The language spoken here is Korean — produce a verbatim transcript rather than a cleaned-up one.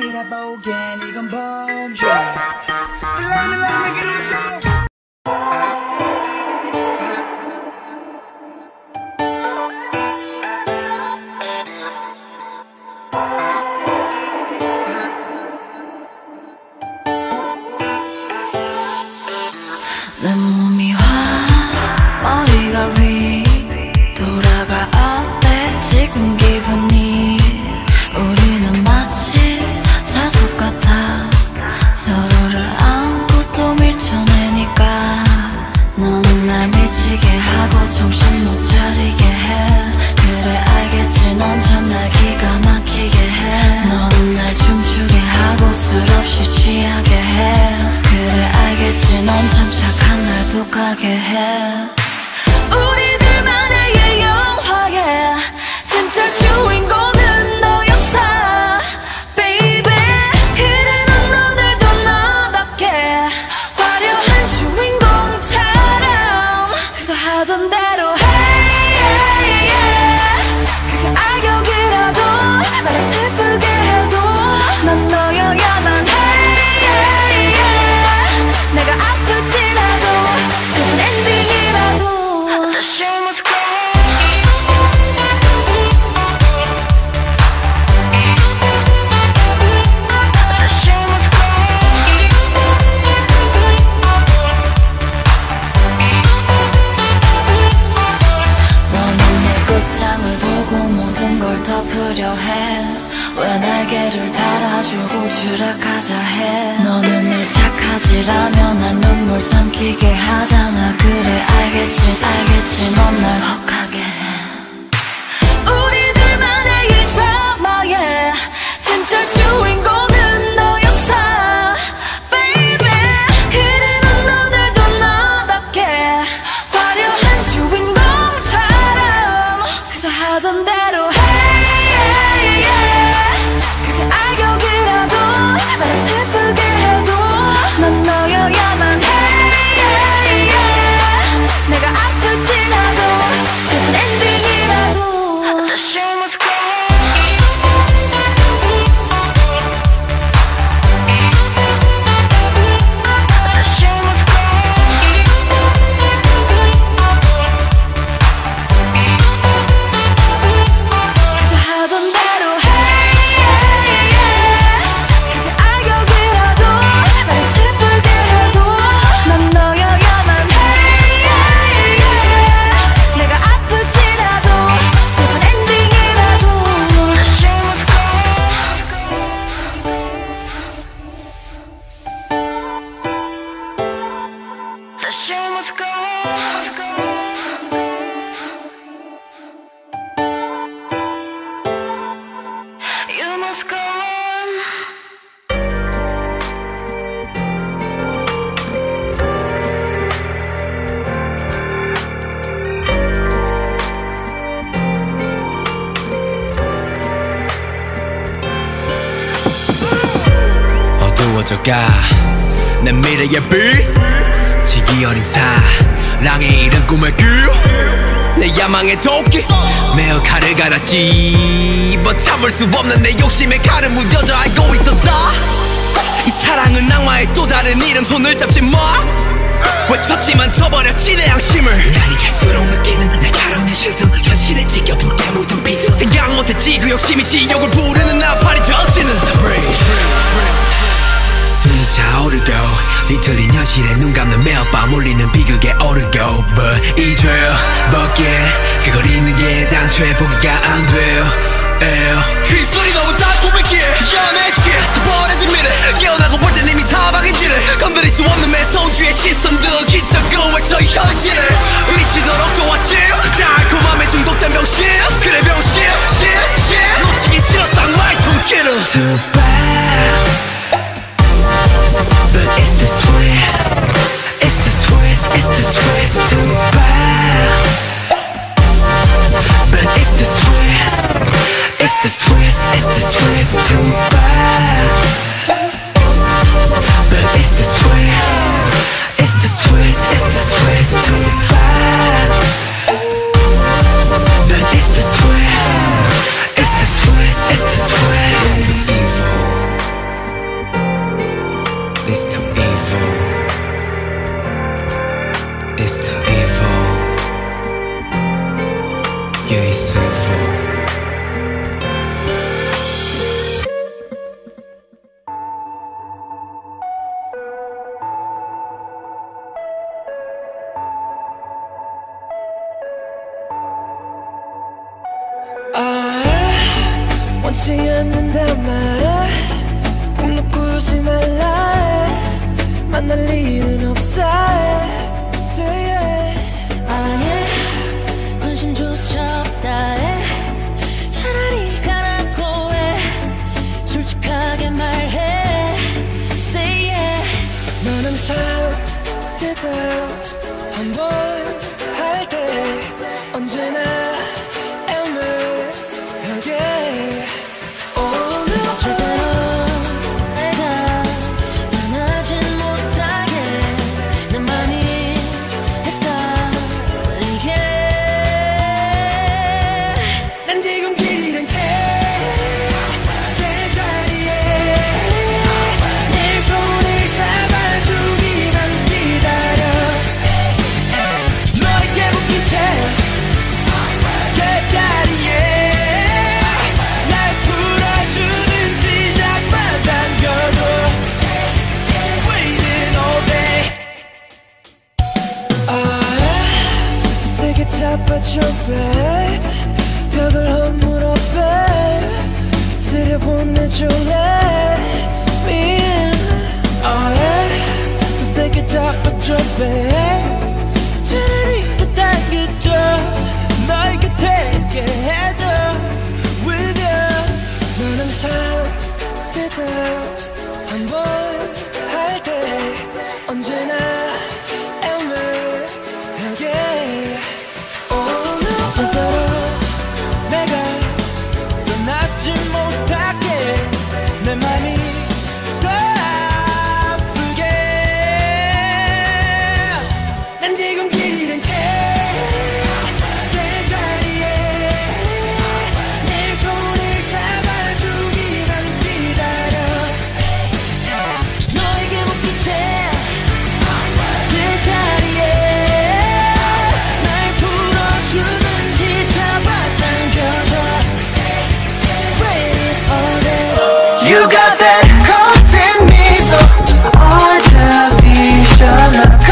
세상이라 보기엔 이건 범죄. 일라이 일라이 make it a song. 내 몸이 화 머리가 위 돌아가 어때 지금 기분이. 우리는 마치 자석 같아 서로를 안고 또 밀쳐내니까. 너는 날 미치게 하고 정신 못 차리게 해. 그래 알겠지 넌 참 날 기가 막히게 해. 너는 날 춤추게 하고 술 없이 취하게 해. 그래 알겠지 넌 참 착한 날 독하게 해. 우리들만의 영화에 진짜 주인공은 너였어 baby. 그래 넌 오늘도 너답게 화려한 주인공처럼 그저 하던 대로 해. 그게 악역이라도 나를 슬프게 해도 넌 너여야만 해. 내가 아플지라도 슬픈 엔딩이라도 The show must go. The show must go. 너는 내 끝장을 보고 모든 걸 덮으려 해. 왜 날개를 달아주고 추락하자 해. 너는 늘 착하지라며 날 눈물 삼키게 하잖아. 그래 알겠지 알겠지 넌 날 혹하게 해. 우리들만의 이 드라마에 진짜 주인공은 너였어 baby. 그래 넌 오늘도 너답게 화려한 주인공처럼 그저 하던 대로 해. 그게 악역이라도 나를 슬프게 해도 넌 너여야만 해. 내가 아플지라도 슬픈 엔딩이라도 The show must go. The show must go. 그저 하던 대로 해. 그게 악역이라도 나를 슬프게 해도 넌 너여야만 해. 내가 아플지라도 슬픈 엔딩이라도 The show must go. The show must go. You must go on. 어두워져가 내 미래의 빛. 지기 어린 사랑의 이른 꿈을 꿀내 야망의 도끼 매어 칼을 갈았지. 뭐 참을 수 없는 내 욕심에 칼을 무뎌져 알고 있었다. 이 사랑은 악마의 또 다른 이름. 손을 잡지 마. 외쳤지만 저버렸지 내 양심을. 날이 갈수록 느끼는 날카로운 실드. 현실에 지겨 붉게 묻은 비트. 생각 못했지 그 욕심이 지옥을 부르는 나팔이 되어지는 Breathe. 숨이 차오르고 뒤틀린 현실에 눈 감는 매일 밤 울리는 비극에 오르고 But 이 죄 벗게 그걸 잊는 게 당초에 포기가 안 돼요. 그 입술이 너무 달콤했기에 연애 취해 버려진 미래. 깨어나고 볼 땐 이미 사방인지를 건드릴 수 없는 매서운 뒤의 시선들 기적을 외쳐 현실을 미치도록 좋았지. 달콤함에 중독된 병신. 그래 병신 신, 신. 놓치기 싫어 쌍마의 손길을 Too bad But it's the sweet, it's the sweet, it's the sweet. Too bad But it's the sweet, it's the sweet, it's the sweet. 말란 말해 꿈도 꾸지 말라 해 만날 일은 없다 해 Say it 아예 관심조차 없다 해 차라리 가라고 해 솔직하게 말해 Say it 넌 항상 대답 한번 할 때 언제나 애매하게 오늘 절대로 내가 변하진 못하게 내 맘이 헷갈리게 난 지금 길 잃은 채 제자리에 내 손을 잡아주기만 기다려 너에게 묶인 채 제자리에 날 풀어주는 지작만 당겨도 Waiting all day 아, 세게 잡아줘 babe 벽을 허물어 babe 들여보내줘 let me in oh yeah 더 세게 잡아줘 babe 차라리 더 당겨줘 너의 곁에 있게 해줘 with you 넌 항상 대답 한번 할 때 언제나 애매하게 오늘 절대로 내가 떠나지 못하게 내 맘이 더 아프게 난 지금 길 잃은 채 제자리에 내 손을 잡아주기만 기다려 너에게 묶인 채 제자리에 날 풀어주는지 잡아당겨줘 Wait all day You got that Cause in me so artificial